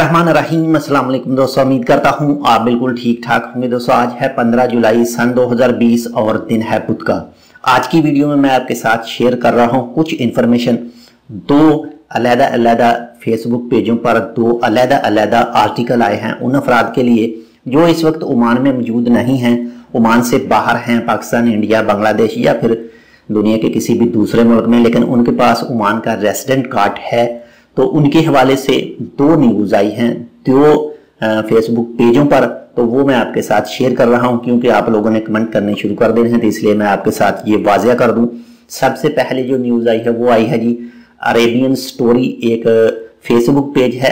बिस्मिल्लाहिर्रहमानिर्रहीम। अस्सलाम वालेकुम दोस्तों, उम्मीद करता हूँ आप बिल्कुल ठीक ठाक होंगे। दोस्तों आज है 15 जुलाई सन 2020 और दिन है बुध का। आज की वीडियो में मैं आपके साथ शेयर कर रहा हूँ कुछ इन्फॉर्मेशन। दो अलग-अलग फेसबुक पेजों पर दो अलग-अलग आर्टिकल आए हैं उन अफराद के लिए जो इस वक्त ओमान में मौजूद नहीं हैं, ओमान से बाहर हैं, पाकिस्तान, इंडिया, बांग्लादेश या फिर दुनिया के किसी भी दूसरे मुल्क में, लेकिन उनके पास ओमान का रेसिडेंट कार्ड है। तो उनके हवाले से दो न्यूज़ आई हैं दो फेसबुक पेजों पर, तो वो मैं आपके साथ शेयर कर रहा हूं क्योंकि आप लोगों ने कमेंट करने शुरू कर देने हैं, तो इसलिए मैं आपके साथ ये वाज़िया कर दूं। सबसे पहले जो न्यूज़ आई है वो आई है जी अरेबियन स्टोरी, एक फेसबुक पेज है,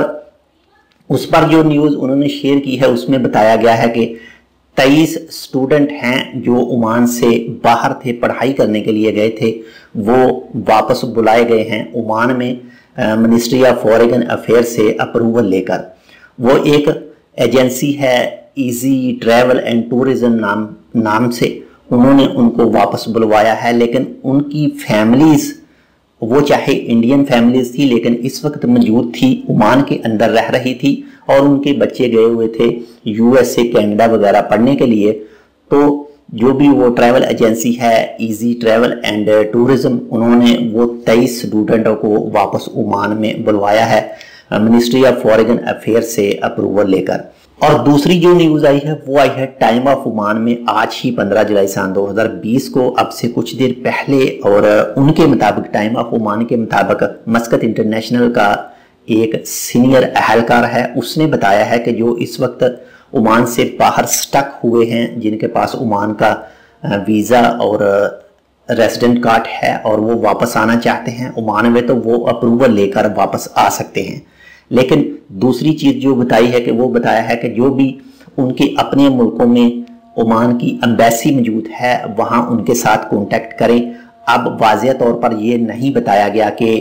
उस पर जो न्यूज़ उन्होंने शेयर की है उसमें बताया गया है कि 23 स्टूडेंट हैं जो ओमान से बाहर थे, पढ़ाई करने के लिए गए थे, वो वापस बुलाए गए हैं ओमान में मिनिस्ट्री ऑफ फॉरेन अफेयर से अप्रूवल लेकर। वो एक एजेंसी है इजी ट्रैवल एंड टूरिज्म नाम से, उन्होंने उनको वापस बुलवाया है। लेकिन उनकी फैमिलीज, वो चाहे इंडियन फैमिलीज थी लेकिन इस वक्त मौजूद थी, ओमान के अंदर रह रही थी और उनके बच्चे गए हुए थे यूएसए, कनाडा वगैरह पढ़ने के लिए। तो जो भी वो ट्रैवल एजेंसी है इजी ट्रैवल एंड टूरिज्म, उन्होंने वो 23 स्टूडेंटों को वापस ओमान में बुलवाया है मिनिस्ट्री ऑफ फॉरेन अफेयर से अप्रूवल लेकर। और दूसरी जो न्यूज़ आई है वो आई है टाइम ऑफ ओमान में आज ही 15 जुलाई सन 2020 को, अब से कुछ देर पहले। और उनके मुताबिक, टाइम ऑफ ओमान के मुताबिक, मस्कत इंटरनेशनल का एक सीनियर अहलकार है, उसने बताया है कि जो इस वक्त ओमान से बाहर स्टक हुए हैं, जिनके पास ओमान का वीज़ा और रेसिडेंट कार्ड है और वो वापस आना चाहते हैं ओमान में, तो वो अप्रूवल लेकर वापस आ सकते हैं। लेकिन दूसरी चीज़ जो बताई है कि वो बताया है कि जो भी उनके अपने मुल्कों में ओमान की एम्बेसी मौजूद है वहाँ उनके साथ कॉन्टैक्ट करें। अब वाज़िया तौर पर यह नहीं बताया गया कि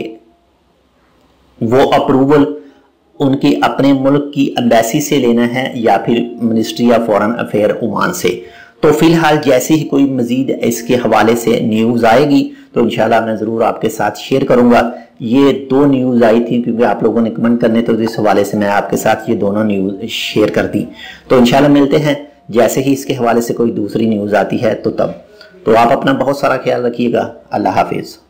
वो अप्रूवल उनके अपने मुल्क की एम्बेसी से लेना है या फिर ministry of foreign affair Oman से। तो फिलहाल जैसे ही कोई मजीद इसके हवाले से न्यूज़ आएगी तो इंशाल्लाह मैं ज़रूर आपके साथ शेयर करूंगा। ये दो न्यूज़ आई थी क्योंकि आप लोगों ने कमेंट करने, तो इस हवाले से मैं आपके साथ ये दोनों न्यूज़ शेयर कर दी। तो इंशाल्लाह मिलते हैं जैसे ही इसके हवाले से कोई दूसरी न्यूज़ आती है तो तब। तो आप अपना बहुत सारा ख्याल रखिएगा। अल्लाह हाफिज़।